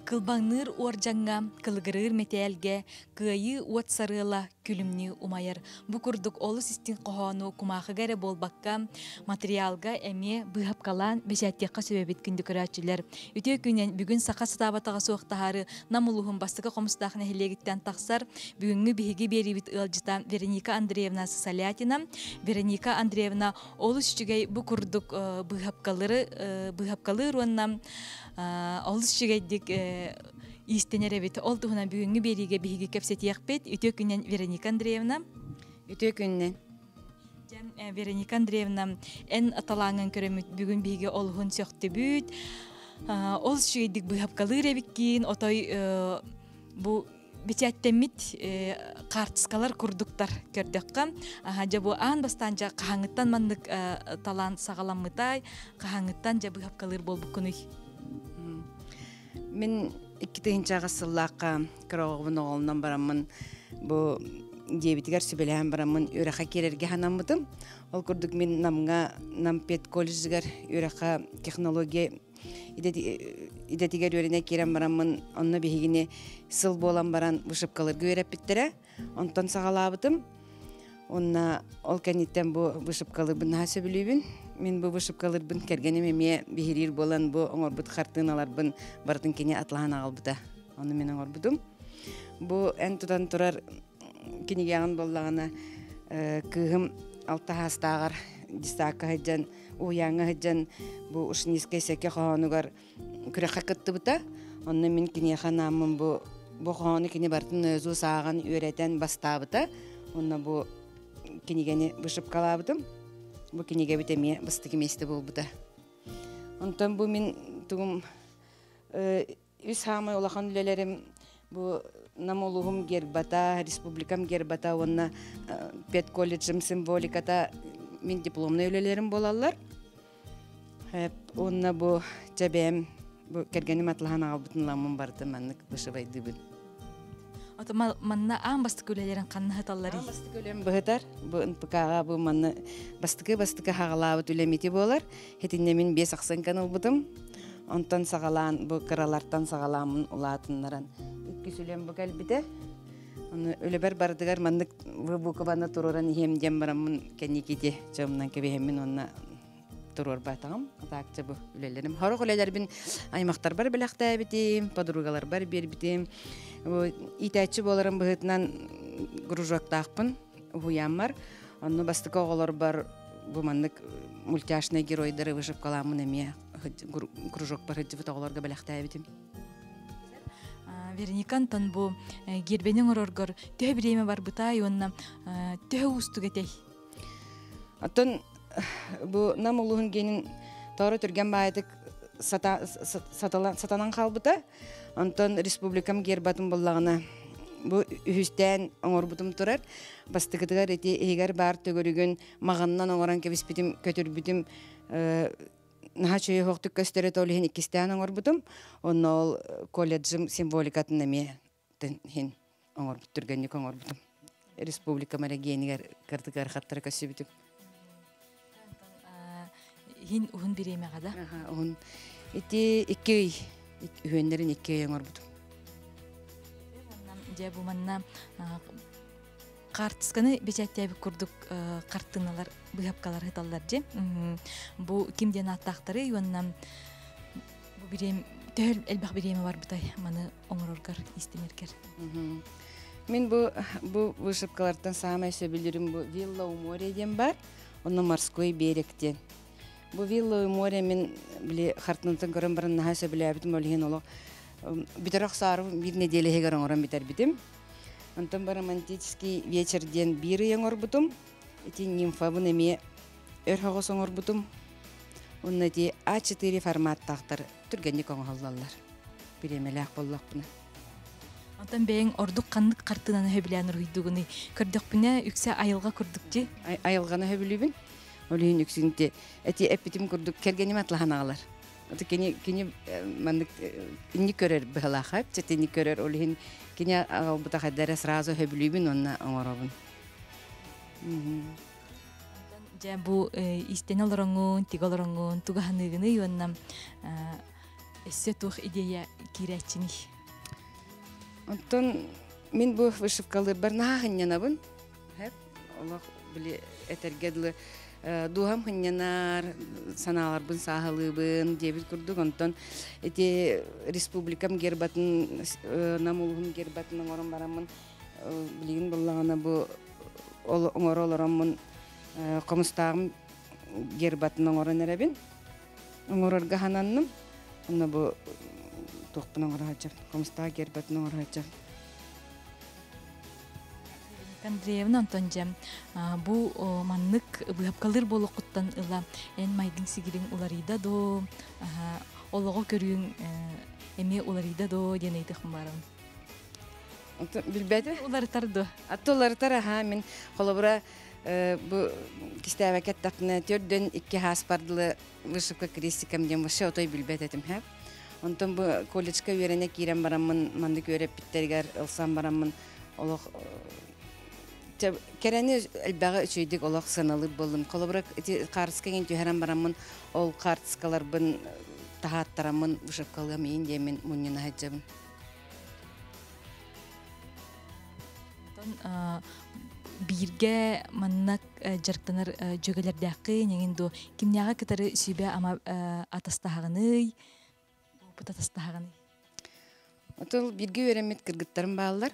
Кылбаңныр оржаңга, кылгырыр метелге, кыйы уот сарыла күлүмнү умайыр. Бу курдук олус истин кохону кумахыгаре болбакка материалга эме быхапкалан бешаттекка сөбөбүт күндүкөрачүлөр. Үтө күнен бүгүн сака сатабатага суактахары намулухун бастыга комустахна хилегиттен таксар бүгүнгү биһиги берибит ылжыта Вероника Андреевна Салятина. Вероника Андреевна олус үчүгей бу курдук быхапкалыр оннам олус үчүгейдик истенеребит. Ол туһуна бүгүнгү бериге биһиги кепсетиякпет. Үтө күнен Вероника Андреевна. Үтө күннен. Вероника Андреевна эн аталаңын көрөмүт бүгүн биһиге олхун сөктүбүт. Ол үчүгейдик быхапкалыр эбиккин отой бу бичаттемит картыскалар курдуктар көрдөккө. Жабу аан бастан жа кахаңыттан мандык талант сагаламытай, кахаңыттан жа быхапкалыр болбуккуну. Мен 2-нче гасырлакка кырогыбын оголунан барамын. Бу дебитигер сүбеләһән барамын. Үрәхә керерге ханаммытым. Ол курдук мен нампет колледжгер үрәхә технология идетигер үренә керәм барамын. Онны бигине сыл болан баран бушыпкаларга үрәп биттерә. Онтан сагалабытым. Онна ол кәниттен бу бушыпкаларбын хасы билибин. Мен бу бушыпкаларбын кергенем эме бихирир болан бу оңорбут хартыналарбын бартын кене атлахан агалбыта. Оны мен оңорбутум. Бу эн тутан турар кинигяган боллагана кыгым алта хастагар дистака хаджан уяңа хаджан бу ушниске секе хонугар күрәхә кыттыбыта. Онны мен кинеханамын бу хоны кине бартын өзү саган үйрәтен бастабыта. Онна бу кинигени бушыпкалабытым. Бу кинеге битеме бастыгы месте болбута. Онтан бу мен тугум үс хамай улахан үлелерим бу намолугум гербата, республикам гербата, онна пет колледжим символиката мен дипломный үлелерим болалар. Онна бу жабем бу кергеним атлахан агалбытын ламын барды маннык бышыбайдыбын. Ото манна аан бастык үлелерин канны хаталлары. Аан бастык үлем быһытар. Бу НПКга бу манна бастык хагалабыт үлемети болар. Хетинне мен 5 аксанкан улбутум. Онтан сагалан бу кыралартан сагаламын улатыннаран. Үткүсүлем бу калбите. Аны өлебер бардыгар маннык бу кабана туруран хем дем барамын кениките жамнан кебехемин онна турор батагам. Атакчы бу үлелерим. Хорок үлелербин аймактар бар белакта битим, подругалар бар бербитим. Итәчі боларым бұғытынан гружоктақпын, ұғуямар. Онны бастықы оғылар бар бұмандық мультяшный геройдары вышып қаламын әме гружок бар ғыджыбыт оғыларға бәліқті әбетім. Вероникан тон бұ гербенің ұрорғыр төе біреме бар бұтай, онна төе ұсту кетей. Аттон бұ нам ұлығын генін тауыры түрген бағайдық сатанан қалбыта. Антон республикам гербатын боллағына бу үстән оңорбутум турар. Бастыгытыгар эти эгер бар төгөрүгөн маганнан оңоран кебиспитим көтөрбүтүм наха чөй хоктук көстөрө толухин икистен оңорбутум. Онно ол колледжим символикатын эме хин оңорбут түргөннүк оңорбутум. Республика марагенигер кырдыгар хаттар көсүбүтүм. Хин ухун биреме гада? Ухун эти икки үһөннерин икки оңорбутум. Же бу манна картысканы бечаттабы курдук карттыналар быхапкалар хыталлар же. Бу кимден аттактары юннам бу бирем төл элбак биреме бар бутай маны оңороргар истемеркер. Мен бу вышыпкалардан самай сөбүлөрүм бу Вилла у моря ден бар, оны морской беректен. Бу Вилла у моря мен биле хартнантан көрөн баран наха сөбүлөбүтүм олген оло. Битерак сары бир неделе хегер оңорон битер битим. Антон бар романтический вечерден бир оңорбутум. Эти нимфабын эме өрхөгөс оңорбутум. Оннати А4 форматтактар түргөннүк оңоллалар. Биремелек боллокпуна. Антон бең ордук кандык картынан хөбүлән руйдугуны көрдөкпүнө үксө айылга курдукчу. Айылганы хөбүлүбүн. Олин үксүнте эти эпитим курдук кергеним атлаханалар. Аты кини мандык инни көрөр быхалахап, четини көрөр олин кини албыта хаддара сразу хөбүлүбүн онна оңоробун. Ja bu istene olorongун, tiga olorongун, tugahanıgını yonam эссе тух идея кирәчини. Онтон мен бу вышивкалар барнаа хыннянабын. Хәп Аллах биле этергедле дуһам хыннянар саналар бын сахалыбын дебит курдук. Онтон эти республикам гербатын намулхун гербатын орон барамын. Билген буллагана бу оңоролоромун комустагым гербатын орон эребин. Оңорорга хананным. Онна бу тохпун оңорачак. Комустага гербатын оңорачак. Андреевна Антонжам, бу маннык быһапкалыр болоқуттан ыла эн майдың сигирин уларыйда до, олого көрүң эми уларыйда до денейді хымбарын. Билбәді? Уларытар до. Аттоларытар, мен холобура бу кистәбәкәт тақны төрден 2 хаспардылы вышывка крестикам дем ваше отой билбәт этим хэп. Онтон бу колледжка үйрәнә кирәм барамын, мандык үйрәп биттергәр ылсам барамын. Олох Керәне әлбәгә өчөйдек олақ саналып болым. Колобрак картыска ген төһәрәм барамын. Ол картыскалар бын тахаттарамын вышывкалга мен демен муннина хаҗабын. Бирге маннак жарктанар жөгелердәккы неңиндо кимнәгә китәре сөйбә ама атастагыны бутатастагыны. Отол бирге өремет кыргыттарым балалар,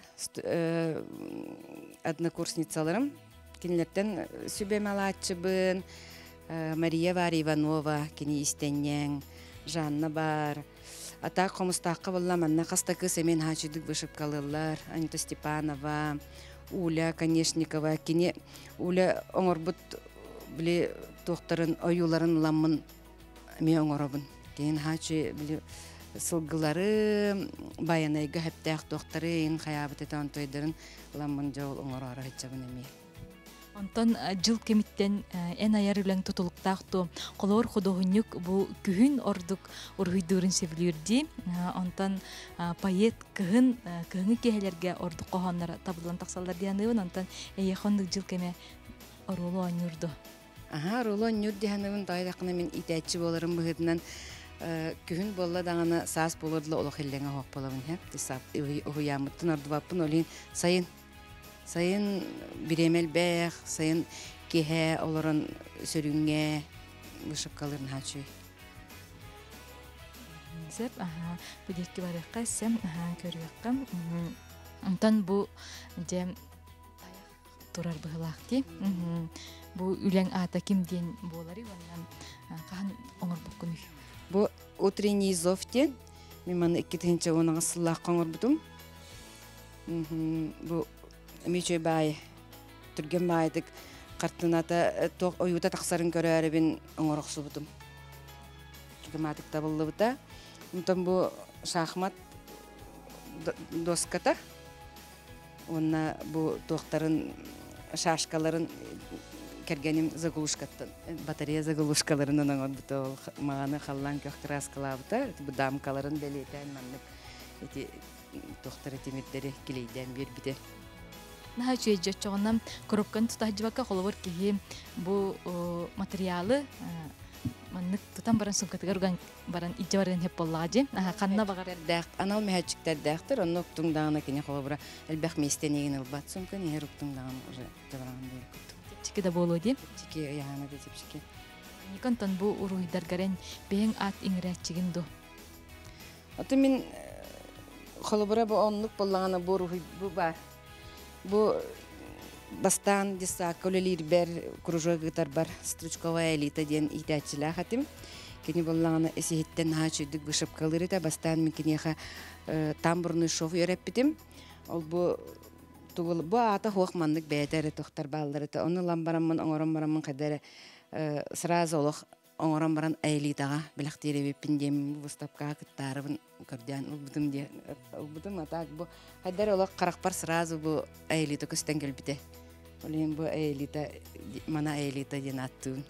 однокурсницаларым, кинлерден Сүбемалачыбын, Мария бар Иванова, кини истеннен, Жанна бар. Ата комустакка болла манна кастакы семен хачыдык вышывкалылар, Анита Степанова, Уля Конешникова, кини Уля оңорбут биле тохтарын оюларын ламын ме оңоробын. Кин хачы биле сылгылары баянайга хәптәк доктары ин хаябыт этән тойдырын ламын жол оңорара хәчәбен эми. Онтон жыл кемиттен эн аяр үләң тутулуктаакту колор худогунюк бу күһүн ордук ургуйдурун севлүрди. Онтон поэт кыһыны кеһелерге ордук кохоннар табылан таксалдар дияныбын. Онтон эйхондук жыл кеме орулу онюрду. Орулу онюр дияныбын тайдакны мен итәчи боларым быһытынан күһүн болла дагана саас болорлу олох хиллеңе хок болабын хәп. Тисап уямыттын ордубаппын олин сайын биремел бәх, сайын кеһә олорон сөрүнгә вышывкаларын хачы. Зәп, бүдекки барыққа сәм көрüякка. Онтан бу дем турар быһылаакти. Бу үләң ата кимден болары оннан кахан оңор буккуну. Бу утренний зовтен мен маны 2-нче онага сыллак коңор бутум. Бу мече бай түрген байдык картыната ток оюта таксарын көрөрөбүн оңороксу бутум. Кематык табылды бута. Онтон бу шахмат доската. Онна бу токтарын шашкаларын кергеним заглушкаттан батарея заглушкаларынан оңорбуту маганы халлан көх краскалабыта бу дамкаларын белетен маннык эти токтор этиметтери килейден бербите. Наха чөйжө чоғынан коробканы тутахжыбакка холовор кихи бу материалы маннык тутан баран сумкатыгар урган баран ижа баран хеп боллаажы. Канна багар анал мехачиктер дактыр, онно уктуңдагына кене холовора элбэх местенеген ылбат сумка не руктуңдагын уже жабаран берип. Чики да болу ди. Чики яна да чики. Никонтон бу уруйдар гарен бең ат иңрәчигин до. Аты мен холовора бу онлук боллагана бу руй бу бар. Бу бастан диса колелир бер кружогытар бар стручковая элита ден итәчилә хатим. Кени боллагана эсиһиттен хачыдык вышывкалары да бастан микенеха тамбурный шов йөрәп битим. Ол бу тугыл бу ата хохманлык бәйтәре тохтар баллары та оны ламбарамын оңором барамын кадәре сразу олох оңором баран элитага билектире бипиндем выставка кыттарыбын көрдән улбудым ди улбудым атак бу кадәре олох каракпар сразу бу элита көстән келбите. Олен бу элита мана элита ден аттын.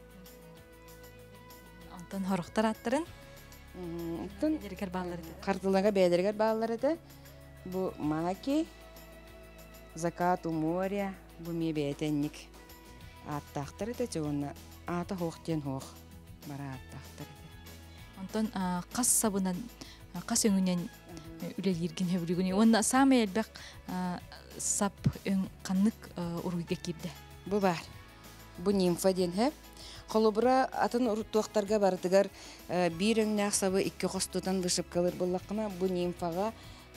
Антон хорохтар аттырын. Антон Дергер баллары. Картылага бәдергер баллары да бу маки закат у моря бу ми бәйтенник аттактыр да жона ата хохтен хох бара аттактыр. Онтон қас сабынан қас өңінен үлелерген хөбілігіне. Онна самай әлбәк сап өң қаннық ұруйға кирді. Бу бар. Бу нимфа ден хеп. Холобура атын уруттуактарга бардыгар бир өңнәк сабы 2 костутан бышып калыр буллакына бу нимфага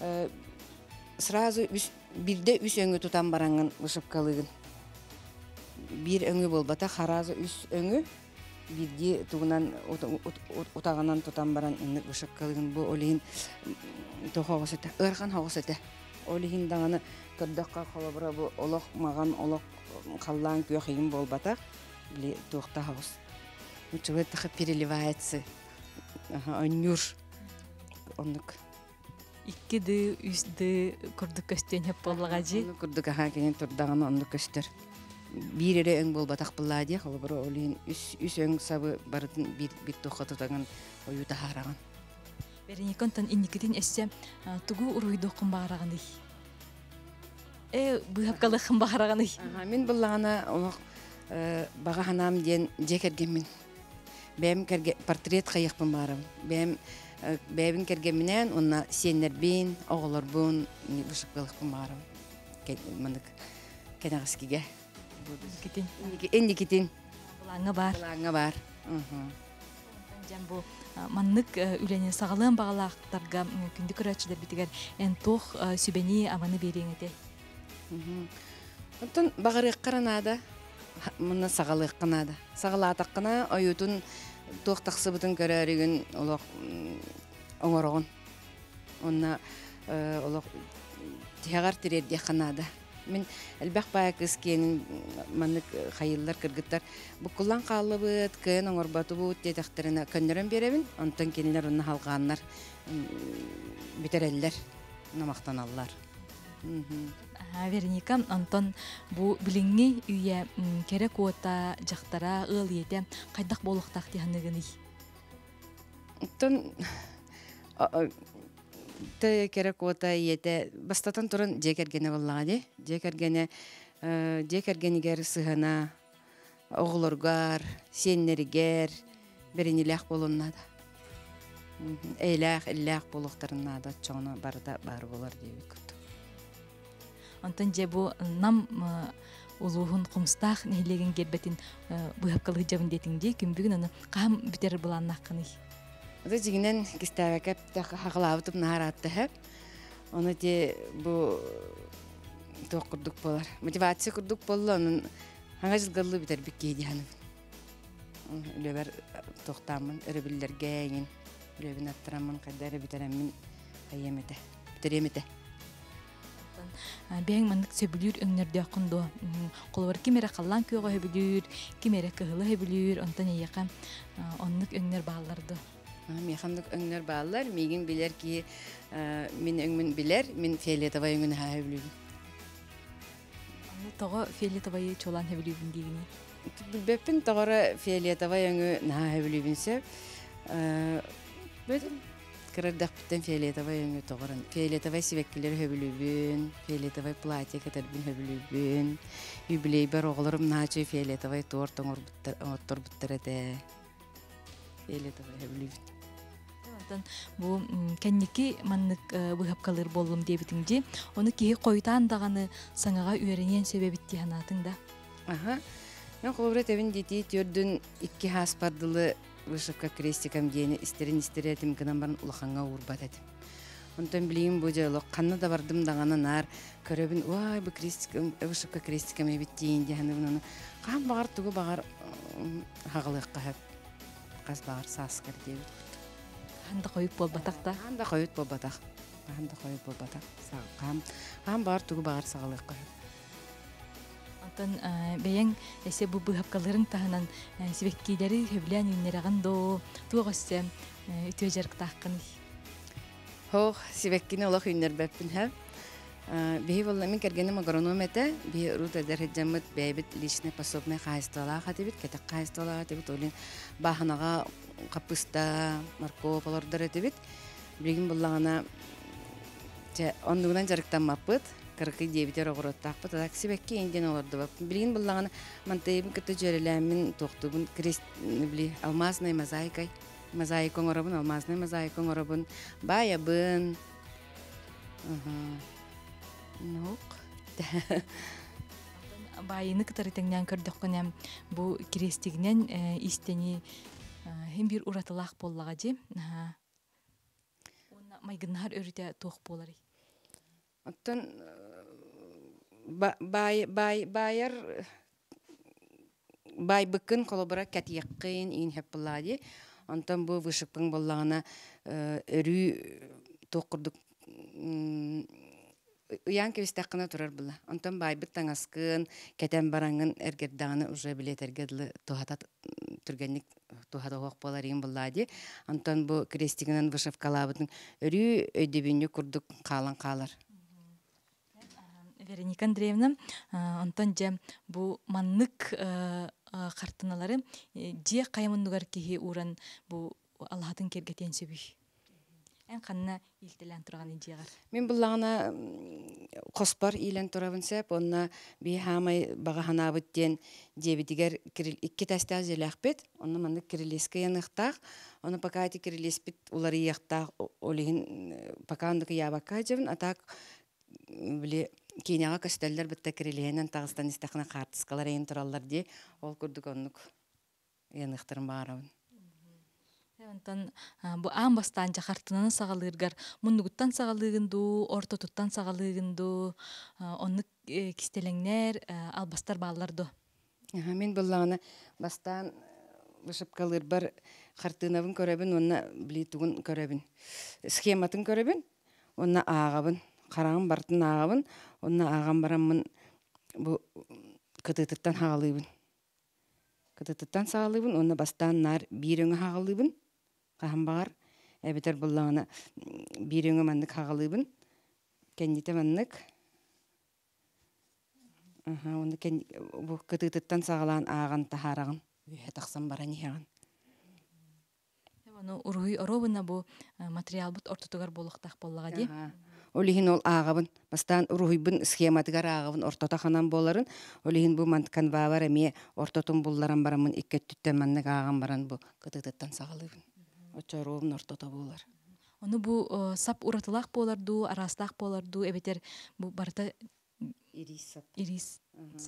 сразу бирде үс өңү тутан баранган бышып калыгын. Бир өңү болбата харазы үс өңү бирди тугунан утаганан тутан баран инник бышып калыгын. Бу олин тохогосете ырган хогосете. Олин даганы көрдөккө холобура бу олок маган олок қаллан күйохейін болбата били туохта хаус. Учебет тахы переливается. Онюр. Оннук. Иккиді, үсті күрдік көстен хеп боллаға жи? Күрдік аха кенен турдағаны оннук көстер. Бир эре өң болбатақ бұлла де, холобура олин үс өң сабы бардың бир туха тутаган оюта хараган. Береникон инникитин эссе тугу уруйду кым багараганы. Быхапкалы кым багараганы. Мен буллагана олох багаханам ден жекерген мен. Бем керге портрет кайыкпын барым. Бебин кергенменен онна сеннербин, оголорбун, бышыкпылыкпын барым. Мындык кенагыскиге. Китин. Энникитин. Булаңы бар. Булаңы бар. Жан бу маннык үлене сагалын багалактарга күндү көрөчүлөр битигер эн тох сүбени аманы береңете. Онтон багырык каранада, мына сагалык канада. Сагалатаккана оютун тохтаксыбытын көрөрүгүн олок оңорогон. Онна олок тягар тирерде канада. Мен элбак бая кыскенин маннык хайыллар кыргыттар букулан калыбыт, кын оңорбатыбыт детектерине көннөрөн беребин. Онтон кенилер онна халганнар битереллер, намактаналлар. Верника Антон бу билинги үйе керек ота жактара ыл ете кайдак болуктак диханыгыны. Антон те керек ота ете бастатан турун жекергене боллагы, жекергенигер сыгана оглоргар, сеннеригер беренилек болуннада. Элях болуктарыннада чоңна барда бар болар дейбит. Антон же бу нам улуһун кумстах нелеген гербетин быхапкалы жабын детинде күмбүгүн аны кам битер буланнаккыны. Ада жигинен кистабакап хагалабытып наратты хеп. Оны те бу токурдук болар. Мотивация курдук болла анын хаңа жылгалы битер биккеди ханы. Лебер токтамын эребиллерге лебин аттырамын кайдары битеремин кайемете. Битеремете. Бәң мандык сөбүлүр өңнөрдө акындо. Колор кимере каллан күйөгө хөбүлүр, кимере кыһылы хөбүлүр, онтон яка оннук өңнөр бааларды. Механдык өңнөр баалар, мигин билер ки мен өңмүн билер, мен фиолетовый өңүн хөбүлүр. Аны того фиолетовый чолан хөбүлүрүн дигини. Билбеппин тогора фиолетовый өңү на хөбүлүрүнсө. Бөтөн кырдак биттен фиолетовый өңү тогорун. Фиолетовый сибеккилер хөбүлүбүн, фиолетовый платье кетербин хөбүлүбүн. Юбилей бар оголорум начы фиолетовый торт оңор буттерете. Фиолетовый хөбүлүбүн. Онтон бу кенники маннык быхапкалыр боллум дебитинде, оны кии койтан даганы саңага үйренен себебитти ханатыңда. Мен колобрет эвин дити төрдүн 2 хаспардылы вышивка крестикам дени истеретим гынан барын улаханга урбат этим. Онтон билейин бу жолу канна да бардым даганы нар көрөбүн ой бу крестикам вышивка крестикам эбиттиин дегени кам багар тугу багар хагалыкка хеп каз багар саскар дейбит. Анда коюп болбатакта. Анда коюп болбатак. Кам багар тугу багар сагалыкка. Антон бәйәң эсе бу быхапкалырың таһынан сибеккилери хөблән иннераган до тугасы үтө жарыктаккын. Хох сибеккине олох иннер бәппин һәм. Бей болла мен кергенем агрономете, бей рута дәрҗәмәт бәйбит личный пособие хайстала хатибит, кетек хайстала хатибит олин баханага капуста, морковь алардар этибит. Билген боллагана ондугунан жарыктан маппыт. 49 огороттакпыт, таксибекке инден оларды бак. Билген боллагана мантайбын кете жөреләмин токтубун крест били алмазный мозаикой мозаик оңорабын, алмазный мозаик оңорабын, баябын. Нук. Байыны кытарытыңнан көрдөккөнем бу кирестигинен истени хем бир уратылак боллага же. Онна майгыннар өрүтө тох болары. Оттон байыр байбыкын колобара катыяккын ин хеппалади. Онтон бу вышыкпын боллагына өрү токурдук уян кебистаккына турар була. Онтон байбыт таңаскын, кетен бараңын эргердаганы уже билетергедлы тухата түргенник тухата хок боларин буллади. Онтон бу крестигинен вышывкалабытын өрү өйдөбүнү курдук калан-калар. Вероника Андреевна, онтон же бу маннык картыналары же каймындыгар кихи уран бу Аллахтын кергетен сөбүй. Эн канна илтелен турган инжегар. Мен буллагына коспар илен турабын сеп, онна би хамай багаханабыттен дебитигер икки тастаз желахпет, онна маннык кирилеска яныктак, оны пока эти кирилеспит улары яктак олигин пока андык ябакка жебин, атак биле киняга көстөллөр битте кирилеһенен Тагыстан истахна картыскалар эйин тураллар ди, ол курдук оннук яныктырын баарабын. Онтон бу амбастан жакартынаны сагалыргар мундугуттан сагалыгынду, ортотуттан сагалыгынду, онны кистелеңнер албастар баалларду. Мен буллагына бастан вышыпкалыр бар картынабын көрөбүн, онна билитугун көрөбүн. Схематын көрөбүн, онна агабын, карагын бартын агабын, онна аган барамын бу кытытыттан хагалыбын. Кытытыттан сагалыбын, онна бастан нар бирөңө хагалыбын. Кахамбагар эбетер буллагына бирөңө маннык хагалыбын. Кенните маннык. Онда бу кытытыттан сагалан аган тахарагын. Үйе таксан баран яган. Ону уруй оробуна бу материал бут ортотугар болохтак боллага ди. Олихин ол агабын, бастан уруйбын схематыгар агабын ортота ханан боларын, олихин бу манткан бабар эме ортотун булларан барамын иккеттүттен маннык аган баран бу кытытыттан сагалыбын. Очоробун ортота болар. Ону бу сап уратылак боларду, арастак боларду, эбетер бу барта Ирисап. ирис.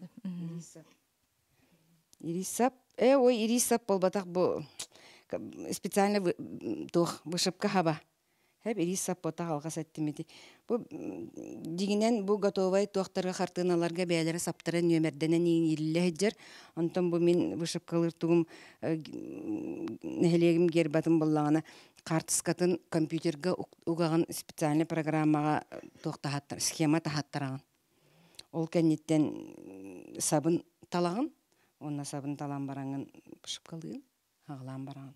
Ирисап. Ой, ирисап болбатак бу специально вышивка хаба. Хеп ирисап бота алгас эттимити. Бу дигинен бу готовай тохтарга картыналарга бәйләре саптыры нөмерденен илле жер. Онтон бу мен вышивкалыр тугум нехелегим гербатын боллагына картыскатын компьютерге угаган специальный программага тохтахаттар, схема тахаттараган. Ол кеннеттен сабын талагын, онна сабын талан бараңын вышивкалыгын, аглан бараңын.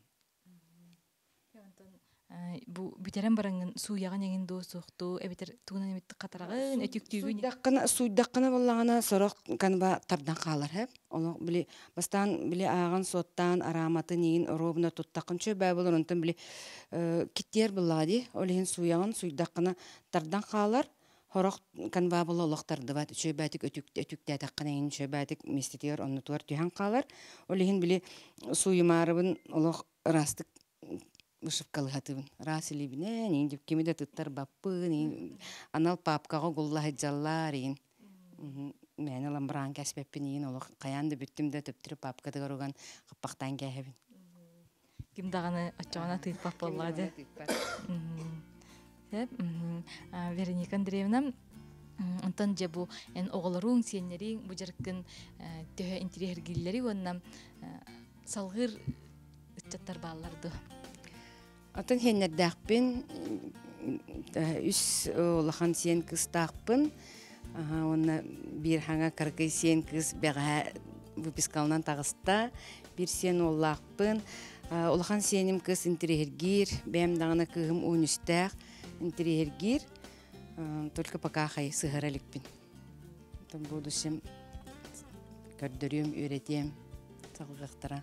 Бу битерен бараңын суяган еңин досукту, эбетер тугунан эметти катарагын, өтүктүүгүн. Суйдаккана боллагана сорок канба тардан калар хеп. Ол биле бастан биле аган соттан араматы нигин робуна туттакын чөбө болор, онтон биле киттер буллади. Олин суяган суйдаккана тардан калар. Хорок канба бололоктарды бат чөбөтүк өтүктө таккана ин чөбөтүк мистетер онну туар түһан калар. Олин биле суймарыбын олох растык вышивкалыгатыбын. Расилибине, нин деп кемеде туттар баппын, анал папкага гуллахы жалларин. Мен алам бран кәсбеппин, олох каянды бүттүмдө төптүрүп папкадыгар уган каппактан кәһебин. Ким даганы ачагана тыйпап боллады. Вероника Андреевна, онтон же бу оголоруң сиеннерин бу жаркын төһө интерьергиллери онна салгыр ытчаттар бааларды. Атын хеннердәкпин, үс олахан сиен кыстакпын, онна бир хаңа кыргый сиен кыз бәға выпискалынан тагыста, бир сиен оллакпын, олахан сиеним кыз интерьергир, бәм дагына кыгым унүстәк интерьергир, только пока хай сыгыраликпин. Там будущем көрдөрүм, үйретем, салгыктара.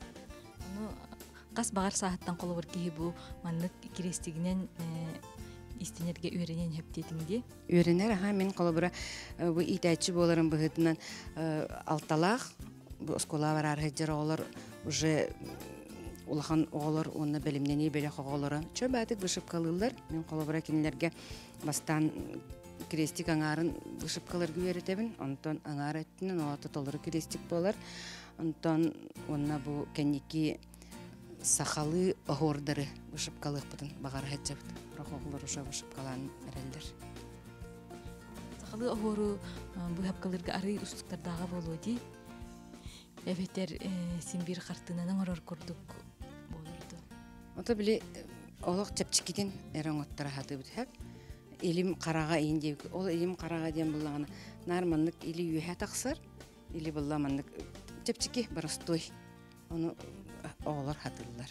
Кас багар сааттан колобор киһи бу маннык кирестигинен истенерге үйренен хептетинди. Үйренер мен колобора бу итачы боларын быгытынан алталах бу скола барар хеджер олар уже улахан оголор онна белимнени беле хоголора чөбәтик вышипкалылар мен колобра кинилерге бастан крестик аңарын вышипкалар гүеретебин онтон аңар еттинен оото толору крестик болар онтон онна бу кенники сахалы огордары вышипкалык бутун багар хәҗәбит рохоглар уша вышипкалан эрелдер Сахалы огору бу хапкалырга ары устуктардагы болоди. Эветер симбир хартынан орор курдук болурду. Ото биле олох чепчикитин эроңоттара хатыбыт хәп. Илим карага инде ол илим карага дем буллагана нарманлык или юха таксар или булламанлык чепчики барастой. Оны оголор хатылар.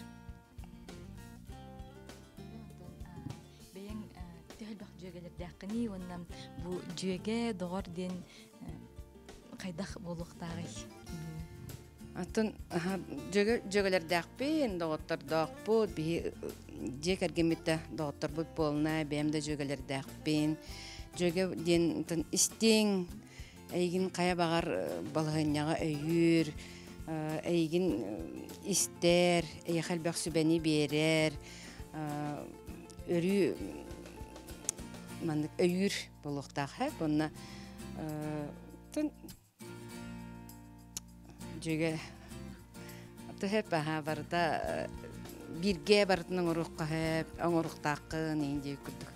Беян тәһәл бак җөгелер дәкъни оннан бу җөге догор ден кайдах болуктагы. Атын жөгөлөр дакпен доктор дакпут би жекергемитте доктор бут полна бемде жөгөлөр дакпен жөгө ден тын истең эйгин кая багар балыгыняга өйүр эйгин истер эйхел бак сүбени берер өрү мандык өйүр болуктак хеп онна тын Жөге төһәп барда бирге бартының урукка хәп оңоруктакын инде күрдүк.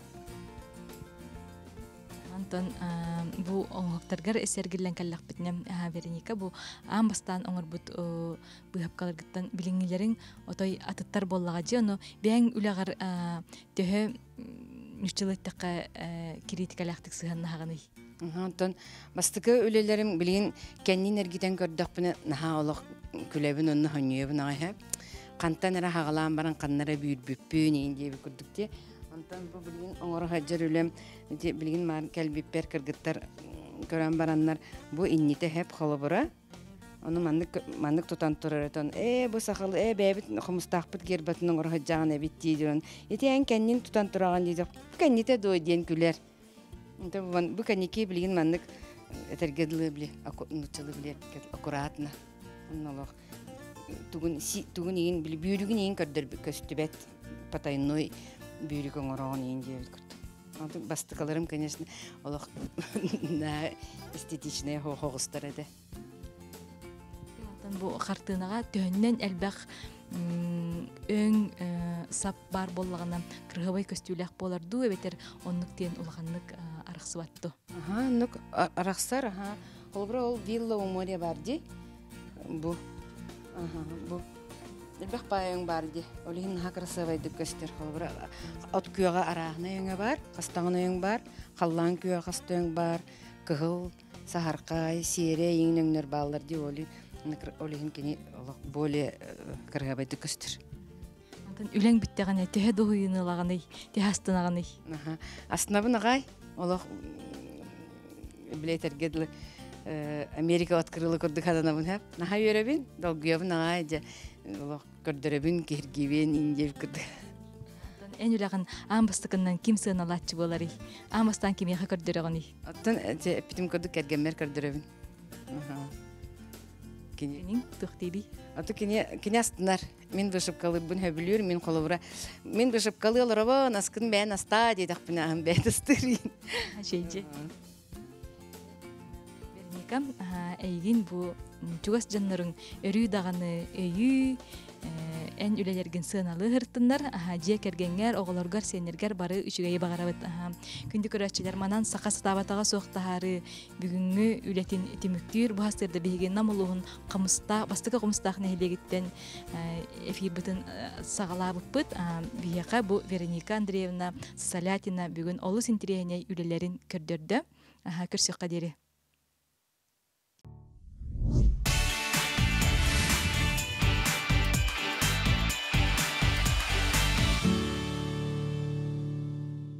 Антон бу оңоктаргар эсергилен каллак битнем Вероника бу амбастан оңорбут бу хапкалыргыттан билиңилерин отой атыттар боллага жано бең үлегар төһө мүччелеттекке критикалактык сыганнаганы. Антон бастыкы үлелерим билин кеннин эргитен көрдөкпүнө наха олох күлөбүн онну хоньёбун агай кантан эра хагалаан баран каннара бүйүрбүппүн инде күрдүкте антон бу билин оңоро хаджар үлем билин мар келбиппер кыргыттар көрөн бараннар бу инните хеп холобура ону мандык тутан турарытон бу сахалы бэбит хомустакпыт гербатын оңоро хаджаган эбитти дирон этен кеннин тутан тураган дийди кенните дойден күлер бу каники билген мандык этергедлы биле аккуратно биле аккуратно онолох тугун ин биле бүйрүгүн ин көрдөр көстүбет потайной бүйрүк оңорон ин деп көрдүм. Антын бастыкаларым, конечно, олох на эстетичный хогустар эде. Антын бу хартынага төннен элбах өң сап бар боллаганан кыргыбай көстүләк боларду эбетер оннуктен улганнык араксыбатту. Нук араксар, Холбра ол вилла у моря барди. Бу. Бу. Элбах паяң барди. Олин хакрасавайды көстер холбра. От күйөга арагына өңө бар, кастаңына өң бар, халлан күйө кастың бар, кыгыл, сахаркай, сере иңнөңнөр баллар ди оли. Олин кени более кыргабайды көстер. Антын үлең биттегане төһө дуйынылаганы, тестынаганы. Аснабын агай, олох билетергедле Америка открыла көрдүк хаданабын хап. Наха йөрөбүн, долгуябын агай же олох көрдөрөбүн кергибен инде көрдүк. Эн үлегин амбастыкынан ким сыналатчы болары. Амбастан ким яха көрдөрөгөнү. Аттан питим көрдүк кергемер көрдөрөбүн. Кенин тухтиби. Аты кене астынар. Мен бышып бун хөбүлүр, мен колобура. Мен бышып калыларба, наскын бен аста дедик бина ам бетстырин. Шейже. Вероника, эйгин бу чугас жаннарын өрүү даганы өйү эн үлелерген сыналуу хыртындар, же кергенгер, оголоргар, сенергер бары үчүгөйө багарабыт. Күндү көрөчүлөр манан сакас табатага соктаары бүгүнгү үлетин тимүктүр бу хастырда беген намулугун камыста, бастыга камыстак нехилегиттен эфир бытын сагалабыппыт. Бияка бу Вероника Андреевна Салятина бүгүн олус интерегене үлелерин көрдөрдө. Көрсөк кадери.